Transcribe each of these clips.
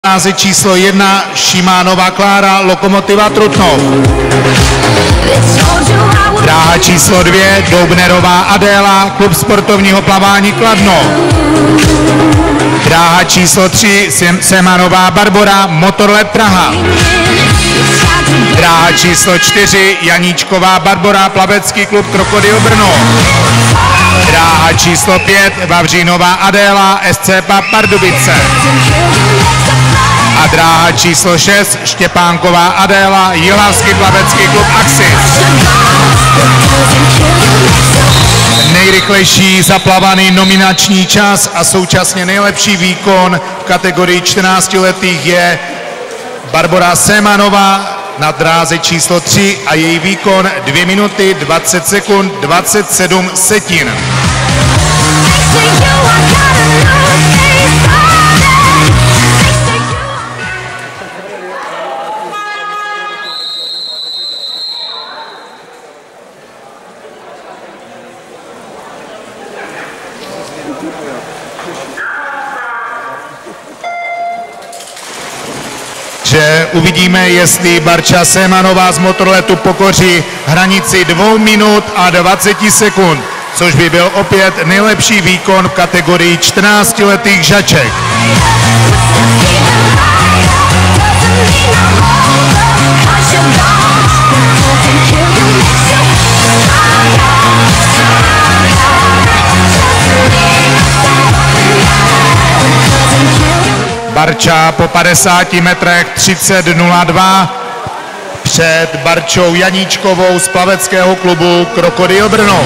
Název číslo 1 Šimánová Klára, Lokomotiva Trutnov. Dráha číslo 2 Doubnerová Adéla, Klub sportovního plavání Kladno. Dráha číslo 3 Semanová Barbora, Motorlet Praha. Dráha číslo 4 Janíčková Barbora, Plavecký klub Krokodil Brno. Dráha číslo 5 Vavřínová Adéla, SC Pardubice. A dráha číslo 6 Štěpánková Adéla, Jihlavský plavecký klub Axis. Nejrychlejší zaplavaný nominační čas a současně nejlepší výkon v kategorii 14letých je Barbora Semanová na dráze číslo 3 a její výkon 2 minuty 20 sekund 27 setin. Že uvidíme, jestli Barča Semanová z Motorletu pokoří hranici 2 minut a 20 sekund, což by byl opět nejlepší výkon v kategorii 14letých žaček. Barča po 50 metrech 30:02 před Barčou Janíčkovou z plaveckého klubu Krokodil Brno.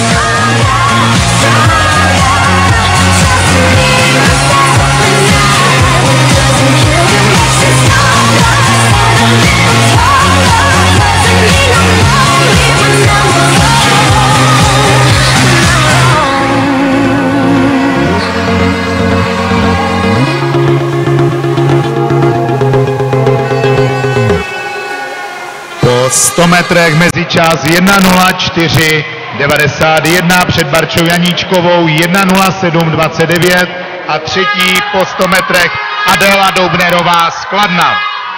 Po 100 metrech mezičas 1:04:91 před Barčou Janíčkovou 1:07:29 a třetí po 100 metrech Adéla Doubnerová z Kladna.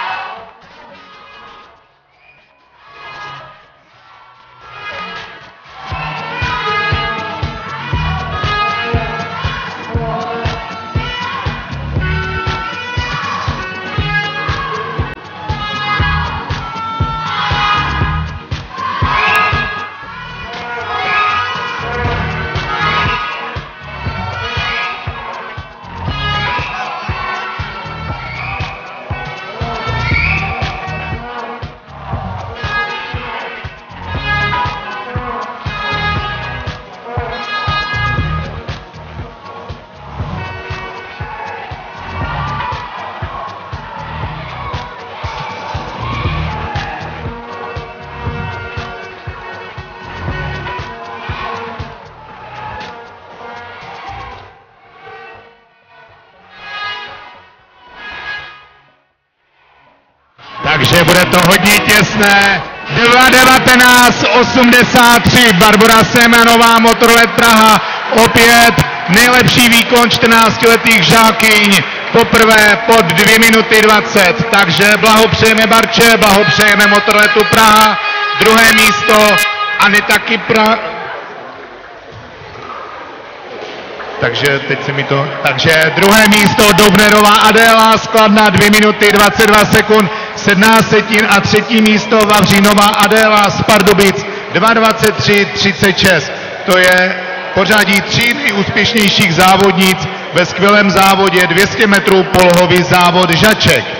Takže bude to hodně těsné. 2:19:83 Barbora Semanová, Motorlet Praha. Opět nejlepší výkon 14letých žákyň. Poprvé pod 2 minuty 20. Takže blahopřejeme Barče, blahopřejeme Motorletu Praha. Druhé místo Aneta Kypra. Takže druhé místo Doubnerová Adéla z Kladna 2 minuty 22 sekund 17 setin a třetí místo Vavřínová Adéla z Pardubic 2:23:36. To je pořadí 3 nejúspěšnějších závodnic ve skvělém závodě 200 metrů polohový závod žaček.